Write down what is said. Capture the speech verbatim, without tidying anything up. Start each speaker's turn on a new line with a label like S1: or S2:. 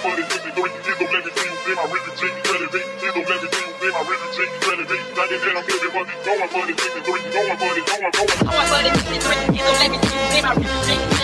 S1: for the fifty-three. He's gonna let me see who's in my river cheek, really big. He's gonna let me see who's in my river cheek, really big. Thinking that I'm giving, but he's going for the fifty-three. Going for the, going, going.
S2: Going for the fifty-three. He's gonna let me see who's in my river cheek.